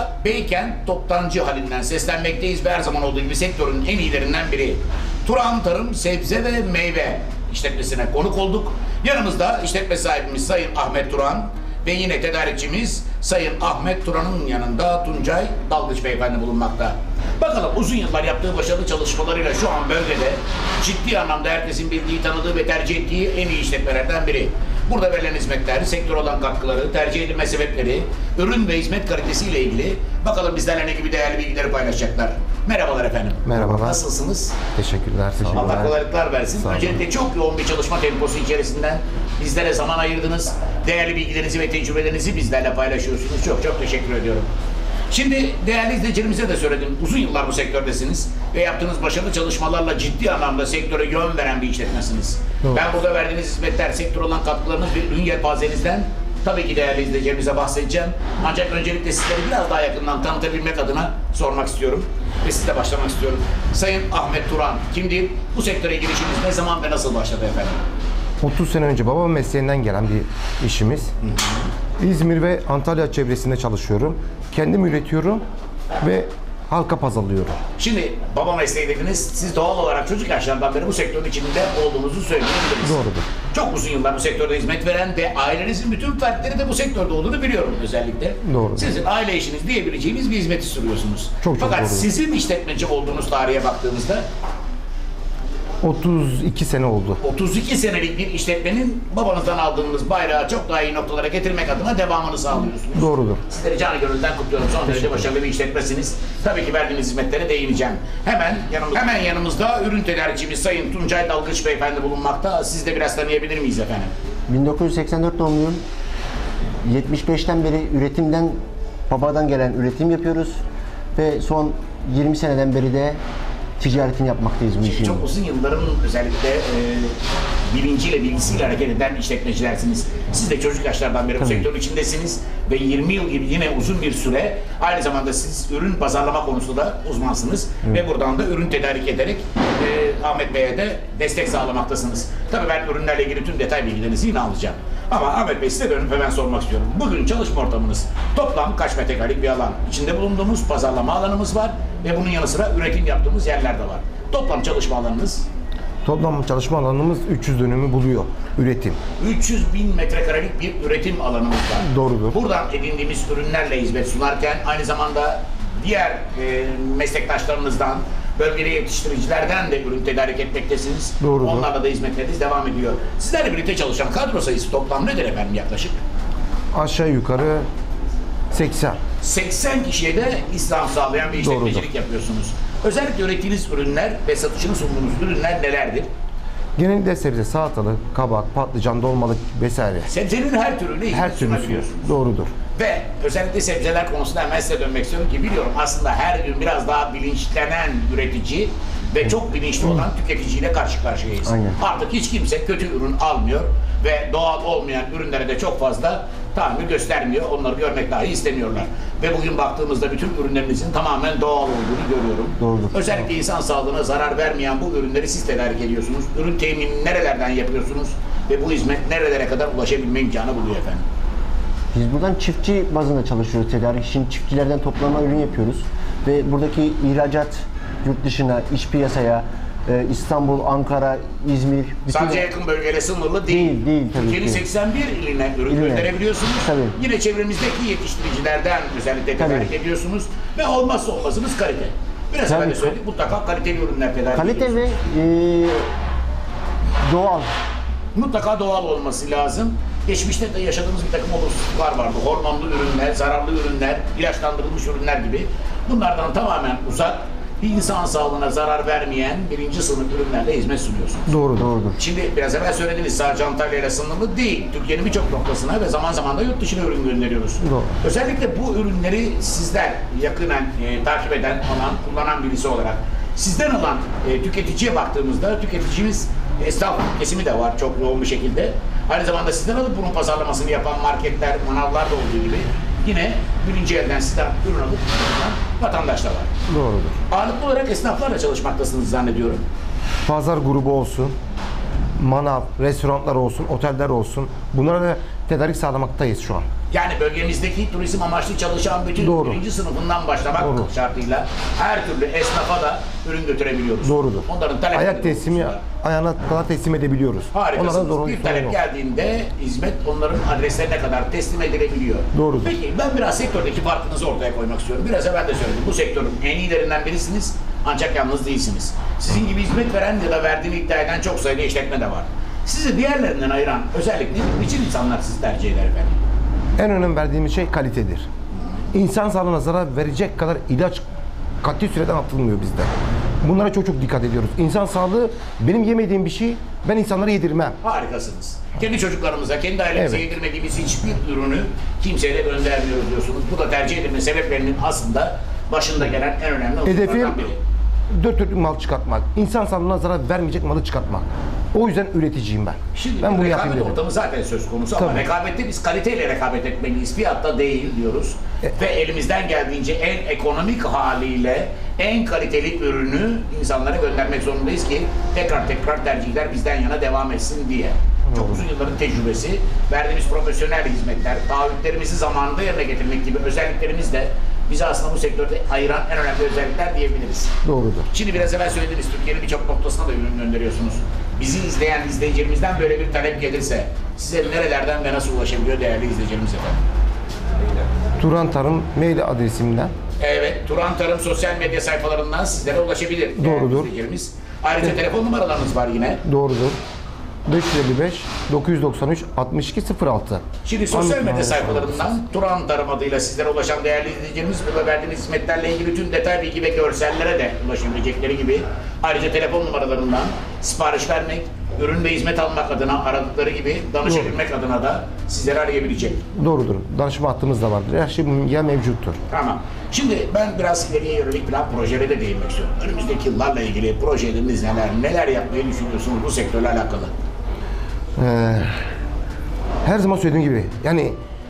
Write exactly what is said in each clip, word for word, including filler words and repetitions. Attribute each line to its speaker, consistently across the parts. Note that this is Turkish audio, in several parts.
Speaker 1: da Beykent Toptancı halinden seslenmekteyiz ve her zaman olduğu gibi sektörün en iyilerinden biri. Turan Tarım Sebze ve Meyve işletmesine konuk olduk. Yanımızda işletme sahibimiz Sayın Ahmet Turan ve yine tedarikçimiz Sayın Ahmet Turan'ın yanında Tuncay Dalgıç Beyefendi bulunmakta. Bakalım uzun yıllar yaptığı başarılı çalışmalarıyla şu an bölgede ciddi anlamda herkesin bildiği, tanıdığı ve tercih ettiği en iyi işletmelerden biri. Burada verilen hizmetler, sektör olan katkıları, tercih edilme sebepleri, ürün ve hizmet kalitesiyle ilgili bakalım bizlerle ne gibi değerli bilgileri paylaşacaklar. Merhabalar efendim.
Speaker 2: Merhabalar.
Speaker 1: Nasılsınız?
Speaker 2: Teşekkürler. Teşekkürler.
Speaker 1: Allah kolaylıklar versin.
Speaker 2: Sağ olun.
Speaker 1: Öncelikle çok yoğun bir çalışma temposu içerisinden bizlere zaman ayırdınız. Değerli bilgilerinizi ve tecrübelerinizi bizlerle paylaşıyorsunuz. Çok çok teşekkür ediyorum. Şimdi değerli izleyicilerimize de söyledim. Uzun yıllar bu sektördesiniz ve yaptığınız başarılı çalışmalarla ciddi anlamda sektöre yön veren bir işletmesiniz.
Speaker 2: Doğru.
Speaker 1: Ben burada verdiğiniz hizmetler, sektör olan katkılarınız ve ürün yelpazenizden tabii ki değerli izleyicilerimize bahsedeceğim. Ancak öncelikle sizleri biraz daha yakından tanıtabilmek adına sormak istiyorum. Ve sizle başlamak istiyorum. Sayın Ahmet Turan kimdir? Bu sektöre girişiniz ne zaman ve nasıl başladı efendim?
Speaker 2: otuz sene önce babam mesleğinden gelen bir işimiz. Hı hı. İzmir ve Antalya çevresinde çalışıyorum. Kendim üretiyorum ve halka pazarlıyorum.
Speaker 1: Şimdi baba mesleği dediniz. Siz doğal olarak çocuk yaşlarından beri bu sektörün içinde olduğunuzu söyleyebiliriz.
Speaker 2: Doğrudur.
Speaker 1: Çok uzun yıllar bu sektörde hizmet veren ve ailenizin bütün fertleri de bu sektörde olduğunu biliyorum özellikle.
Speaker 2: Doğru.
Speaker 1: Sizin aile işiniz diyebileceğimiz bir hizmeti sürüyorsunuz.
Speaker 2: Çok çok
Speaker 1: Fakat
Speaker 2: doğru.
Speaker 1: sizin işletmeci olduğunuz tarihe baktığımızda
Speaker 2: otuz iki sene oldu.
Speaker 1: otuz iki senelik bir işletmenin babanızdan aldığınız bayrağı çok daha iyi noktalara getirmek adına devamını sağlıyorsunuz.
Speaker 2: Doğrudur.
Speaker 1: Sizleri canı gönülden kutluyorum. Son derece başarılı bir işletmesiniz. Tabii ki verdiğiniz hizmetlere değineceğim. Hemen yanımızda, hemen yanımızda ürün tedarikçimiz Sayın Tuncay Dalgıç Beyefendi bulunmakta. Siz de biraz tanıyabilir miyiz efendim?
Speaker 3: bin dokuz yüz seksen dört doğumluyum. yetmiş beşten beri üretimden, babadan gelen üretim yapıyoruz. Ve son yirmi seneden beri de ticaretini yapmaktayız bu işin.
Speaker 1: Çok uzun yılların özellikle e, bilinciyle, bilgisiyle hareket eden işletmecilersiniz. Siz de çocuk yaşlardan beri bu
Speaker 3: Tabii.
Speaker 1: sektörün içindesiniz ve yirmi yıl gibi yine uzun bir süre aynı zamanda siz ürün pazarlama konusunda da uzmansınız
Speaker 3: Evet.
Speaker 1: ve buradan da ürün tedarik ederek e, Ahmet Bey'e de destek sağlamaktasınız. Tabii ben ürünlerle ilgili tüm detay bilgilerinizi yine alacağım. Ama Ahmet Bey size dönüp hemen sormak istiyorum. Bugün çalışma ortamınız toplam kaç metrekarelik bir alan? İçinde bulunduğumuz pazarlama alanımız var ve bunun yanı sıra üretim yaptığımız yerler de var. Toplam çalışma alanınız
Speaker 2: Toplam çalışma alanımız üç yüz dönümü buluyor. Üretim.
Speaker 1: üç yüz bin metrekarelik bir üretim alanımız var.
Speaker 2: Doğrudur.
Speaker 1: Buradan edindiğimiz ürünlerle hizmet sunarken aynı zamanda diğer e, meslektaşlarınızdan, bölgede yetiştiricilerden de ürün tedarik etmektesiniz.
Speaker 2: Doğrudur.
Speaker 1: Onlarla da hizmetleriniz devam ediyor. Sizlerle birlikte çalışan kadro sayısı toplam nedir efendim yaklaşık?
Speaker 2: Aşağı yukarı seksen.
Speaker 1: seksen kişiye de istihdam sağlayan bir işletmecilik
Speaker 2: Doğrudur.
Speaker 1: yapıyorsunuz. Özellikle ürettiğiniz ürünler ve satışını sunduğunuz ürünler nelerdir?
Speaker 2: Genellikle sebze, salatalık, kabak, patlıcan, dolmalık vesaire.
Speaker 1: Sebzenin her türlüne hizmet
Speaker 2: Her türlüsü
Speaker 1: sunabiliyorsunuz.
Speaker 2: doğrudur.
Speaker 1: Ve özellikle sebzeler konusunda hemen size dönmek istiyorum ki biliyorum aslında her gün biraz daha bilinçlenen üretici ve çok bilinçli olan tüketiciyle karşı karşıyayız.
Speaker 3: Aynen.
Speaker 1: Artık hiç kimse kötü ürün almıyor ve doğal olmayan ürünlere de çok fazla tahammül göstermiyor. Onları görmek dahi istemiyorlar. Ve bugün baktığımızda bütün ürünlerinizin tamamen doğal olduğunu görüyorum.
Speaker 3: Doğrudur.
Speaker 1: Özellikle insan sağlığına zarar vermeyen bu ürünleri siz tedarik ediyorsunuz. Ürün teminini nerelerden yapıyorsunuz ve bu hizmet nerelere kadar ulaşabilme imkanı buluyor efendim?
Speaker 3: Biz buradan çiftçi bazında çalışıyoruz tedarik için. Çiftçilerden toplama ürün yapıyoruz. Ve buradaki ihracat yurt dışına, iç piyasaya, e, İstanbul, Ankara, İzmir... bütün-
Speaker 1: Sadece yakın bölgeyle sınırlı değil.
Speaker 3: Değil, değil tabii
Speaker 1: Türkiye'nin
Speaker 3: ki.
Speaker 1: seksen bir iline ürün
Speaker 3: İline.
Speaker 1: gönderebiliyorsunuz.
Speaker 3: Tabii.
Speaker 1: Yine çevremizdeki yetiştiricilerden özellikle
Speaker 3: Tabii.
Speaker 1: tedarik ediyorsunuz. Ve olmazsa olmazınız kalite. Biraz
Speaker 3: Tabii.
Speaker 1: evvel de söyledik mutlaka kaliteli ürünler tedarik
Speaker 3: Kalite ve
Speaker 1: ediyorsunuz.
Speaker 3: e, doğal.
Speaker 1: Mutlaka doğal olması lazım. Geçmişte de yaşadığımız bir takım olumsuzluklar vardı. Hormonlu ürünler, zararlı ürünler, ilaçlandırılmış ürünler gibi. Bunlardan tamamen uzak, insan sağlığına zarar vermeyen birinci sınıf ürünlerle hizmet sunuyorsunuz.
Speaker 2: Doğrudur.
Speaker 3: Doğrudur.
Speaker 1: Şimdi biraz evvel söylediniz sadece Antalya ile sınırlı değil. Türkiye'nin birçok noktasına ve zaman zaman da yurt dışına ürün gönderiyoruz.
Speaker 2: Doğru.
Speaker 1: Özellikle bu ürünleri sizler yakından e, takip eden, alan, kullanan birisi olarak sizden alan e, tüketiciye baktığımızda tüketicimiz esnaf kesimi de var çok yoğun bir şekilde. Aynı zamanda sizden alıp bunun pazarlamasını yapan marketler, manavlar da olduğu gibi yine birinci elden sizden ürün alıp kullanan vatandaş da var.
Speaker 2: Doğrudur.
Speaker 1: Ağırlıklı olarak esnaflarla çalışmaktasınız zannediyorum.
Speaker 2: Pazar grubu olsun, manav, restoranlar olsun, oteller olsun. Bunlara da tedarik sağlamaktayız şu an.
Speaker 1: Yani bölgemizdeki turizm amaçlı çalışan bütün
Speaker 2: Doğru.
Speaker 1: birinci sınıfından başlamak
Speaker 2: Doğru.
Speaker 1: şartıyla her türlü esnafa da ürün götürebiliyoruz.
Speaker 2: Doğrudur.
Speaker 1: Onların talepleri
Speaker 2: Ayak teslimi
Speaker 1: doğrultusunda.
Speaker 2: ayağına kadar teslim edebiliyoruz. Onlara
Speaker 1: Harikasınız.
Speaker 2: doğru
Speaker 1: Bir
Speaker 2: sorun
Speaker 1: talep
Speaker 2: yok.
Speaker 1: geldiğinde hizmet onların adreslerine kadar teslim edilebiliyor.
Speaker 2: Doğrudur.
Speaker 1: Peki ben biraz sektördeki farkınızı ortaya koymak istiyorum. Biraz evvel de söyledim. Bu sektörün en iyilerinden birisiniz ancak yalnız değilsiniz. Sizin gibi hizmet veren ya da verdiğini iddia eden çok sayıda işletme de var. Sizi diğerlerinden ayıran özellik nedir? Niçin insanlar sizi tercih eder efendim?
Speaker 2: En önem verdiğimiz şey kalitedir. İnsan sağlığına zarar verecek kadar ilaç katli süreden atılmıyor bizde. Bunlara çok çok dikkat ediyoruz. İnsan sağlığı benim yemediğim bir şey ben insanlara yedirmem.
Speaker 1: Harikasınız. Kendi çocuklarımıza, kendi ailemize
Speaker 2: Evet.
Speaker 1: yedirmediğimiz hiçbir ürünü kimseye de göndermiyoruz diyorsunuz. Bu da tercih edilme sebeplerinin aslında başında gelen en önemli
Speaker 2: Hedefim
Speaker 1: unsurlardan biri.
Speaker 2: dört dörtlük mal çıkartmak. İnsan sağlığına zarar vermeyecek malı çıkartmak. O yüzden üreticiyim ben.
Speaker 1: Şimdi
Speaker 2: ben
Speaker 1: bir
Speaker 2: bunu yapayım
Speaker 1: rekabet
Speaker 2: dedim.
Speaker 1: ortamı zaten söz konusu ama
Speaker 2: Tabii.
Speaker 1: rekabette biz kaliteyle rekabet etmeliyiz. Fiyatta değil diyoruz.
Speaker 2: E-
Speaker 1: Ve elimizden geldiğince en ekonomik haliyle en kaliteli ürünü insanlara göndermek zorundayız ki tekrar tekrar tercihler bizden yana devam etsin diye. Çok uzun yılların tecrübesi, verdiğimiz profesyonel hizmetler, taahhütlerimizi zamanında yerine getirmek gibi özelliklerimiz de bizi aslında bu sektörde ayıran en önemli özellikler diyebiliriz.
Speaker 2: Doğrudur.
Speaker 1: Şimdi biraz evvel söylediğiniz Türkiye'nin birçok noktasına da ürün gönderiyorsunuz. Bizi izleyen izleyicilerimizden böyle bir talep gelirse size nerelerden ve nasıl ulaşabiliyor değerli izleyicilerimiz efendim?
Speaker 2: Turan Tarım mail adresimden.
Speaker 1: Evet, Turan Tarım sosyal medya sayfalarından sizlere ulaşabilir değerli
Speaker 2: Doğrudur.
Speaker 1: izleyicilerimiz. Ayrıca telefon numaralarınız var yine.
Speaker 2: Doğrudur. beş yüz elli beş dokuz yüz doksan üç altmış iki sıfır altı.
Speaker 1: Şimdi sosyal medya
Speaker 2: Ahmet
Speaker 1: sayfalarından Turan Tarım adıyla sizlere ulaşan değerli izleyicilerimiz burada verdiğiniz hizmetlerle ilgili tüm detay bilgi ve görsellere de ulaşabilecekleri gibi ayrıca telefon numaralarından sipariş vermek, ürün ve hizmet almak adına aradıkları gibi danışabilmek adına da sizleri arayabilecek.
Speaker 2: Doğrudur. Danışma hattımız da vardır. Her şey ya mevcuttur.
Speaker 1: Tamam. Şimdi ben biraz ileriye yönelik plan projelere de değinmek istiyorum. Önümüzdeki yıllarla ilgili projeleriniz neler, neler yapmayı düşünüyorsunuz bu sektörle alakalı?
Speaker 2: Ee, her zaman söylediğim gibi yani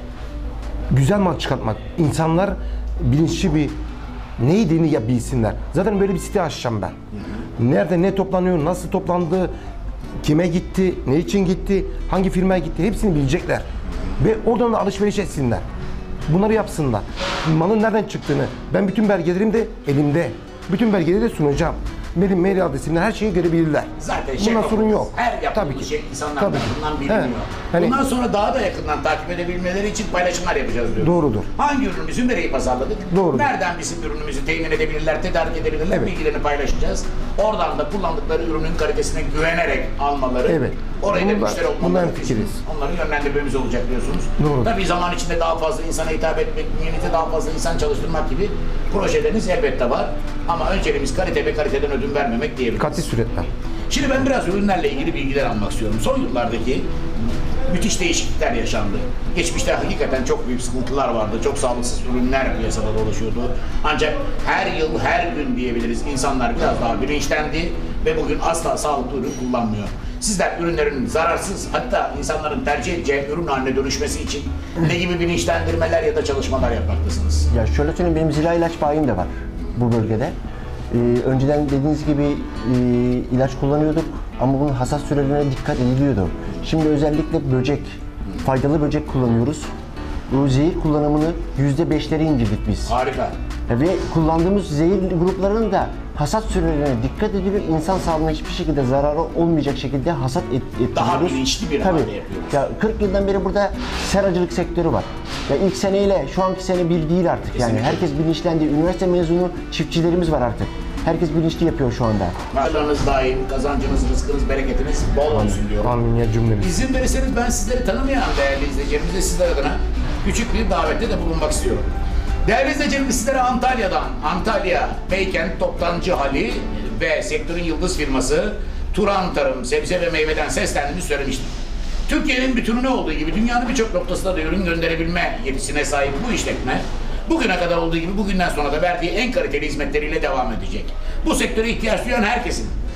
Speaker 2: güzel mal çıkartmak. İnsanlar bilinçli bir neydiğini ya bilsinler. Zaten böyle bir site açacağım ben. Nerede ne toplanıyor, nasıl toplandı, kime gitti, ne için gitti, hangi firmaya gitti hepsini bilecekler. Ve oradan da alışveriş etsinler. Bunları yapsınlar. Malın nereden çıktığını ben bütün belgelerim de elimde. Bütün belgeleri de sunacağım. Benim mail adresimden her şeyi görebilirler.
Speaker 1: Zaten şey
Speaker 2: Bundan sorun yok.
Speaker 1: Her yaptığımız
Speaker 2: Tabii ki.
Speaker 1: şey insanlar
Speaker 2: Tabii ki.
Speaker 1: tarafından biliniyor.
Speaker 2: Evet. Hani-
Speaker 1: Bundan sonra daha da yakından takip edebilmeleri için paylaşımlar yapacağız diyoruz.
Speaker 2: Doğrudur.
Speaker 1: Hangi ürünümüzü nereye pazarladık?
Speaker 2: Doğrudur.
Speaker 1: Nereden bizim ürünümüzü temin edebilirler, tedarik edebilirler
Speaker 2: Evet.
Speaker 1: bilgilerini paylaşacağız. Oradan da kullandıkları ürünün kalitesine güvenerek almaları,
Speaker 2: Evet.
Speaker 1: orayı da
Speaker 2: Bundan-
Speaker 1: müşteri
Speaker 2: bundan
Speaker 1: olmaları
Speaker 2: fikiriz.
Speaker 1: onları yönlendirmemiz olacak diyorsunuz.
Speaker 2: Doğru.
Speaker 1: Tabii zaman içinde daha fazla insana hitap etmek, millete daha fazla insan çalıştırmak gibi projeleriniz elbette var. Ama önceliğimiz kalite ve kaliteden ödün vermemek diyebiliriz.
Speaker 2: Katli suretle.
Speaker 1: Şimdi ben biraz ürünlerle ilgili bilgiler almak istiyorum. Son yıllardaki müthiş değişiklikler yaşandı. Geçmişte hakikaten çok büyük sıkıntılar vardı. Çok sağlıksız ürünler piyasada dolaşıyordu. Ancak her yıl, her gün diyebiliriz insanlar biraz daha bilinçlendi ve bugün asla sağlıklı ürün kullanmıyor. Sizler ürünlerin zararsız hatta insanların tercih edeceği ürün haline dönüşmesi için ne gibi bilinçlendirmeler ya da çalışmalar yapmaktasınız?
Speaker 3: Ya şöyle söyleyeyim, benim zira ilaç bayim de var bu bölgede. Ee, önceden dediğiniz gibi e, ilaç kullanıyorduk ama bunun hasat sürelerine dikkat ediliyordu. Şimdi özellikle böcek, faydalı böcek kullanıyoruz. Bu zehir kullanımını yüzde beşlere indirdik biz.
Speaker 1: Harika.
Speaker 3: Ve kullandığımız zehir gruplarının da hasat sürelerine dikkat ediliyor. İnsan sağlığına hiçbir şekilde zararı olmayacak şekilde hasat et, ettiriyoruz.
Speaker 1: Daha bilinçli bir
Speaker 3: Tabii.
Speaker 1: halde yapıyoruz.
Speaker 3: Ya kırk yıldan beri burada seracılık sektörü var. Ya ilk seneyle şu anki sene bir değil artık.
Speaker 1: Kesinlikle.
Speaker 3: Yani herkes bilinçlendi. Üniversite mezunu çiftçilerimiz var artık. Herkes bilinçli yapıyor şu anda.
Speaker 1: Varlığınız daim, kazancınız, rızkınız, bereketiniz bol olsun diyorum.
Speaker 2: Amin ya cümlemiz.
Speaker 1: İzin verirseniz ben sizleri tanımayan değerli izleyicilerimize sizler adına küçük bir davette de bulunmak istiyorum. Değerli izleyicilerimiz sizlere Antalya'dan, Antalya Beykent Toptancı Hali ve sektörün yıldız firması Turan Tarım, sebze ve meyveden seslendiğimizi söylemiştim. Türkiye'nin bütününe olduğu gibi dünyanın birçok noktasına da ürün gönderebilme yetisine sahip bu işletme, bugüne kadar olduğu gibi bugünden sonra da verdiği en kaliteli hizmetleriyle devam edecek. Bu sektöre ihtiyaç duyan herkesin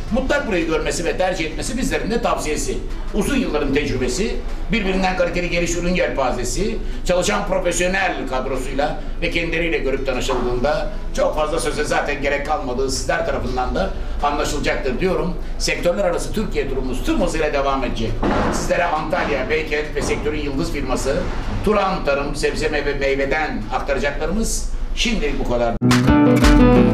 Speaker 1: mutlak burayı görmesi ve tercih etmesi bizlerin de tavsiyesi. Uzun yılların tecrübesi, birbirinden kaliteli geniş ürün yelpazesi, çalışan profesyonel kadrosuyla ve kendileriyle görüp tanışıldığında çok fazla söze zaten gerek kalmadığı sizler tarafından da anlaşılacaktır diyorum. Sektörler arası Türkiye turumuz tüm hızıyla devam edecek. Sizlere Antalya, Beykent ve sektörün yıldız firması Turan Tarım Sebze ve Meyve'den aktaracaklarımız şimdilik bu kadar.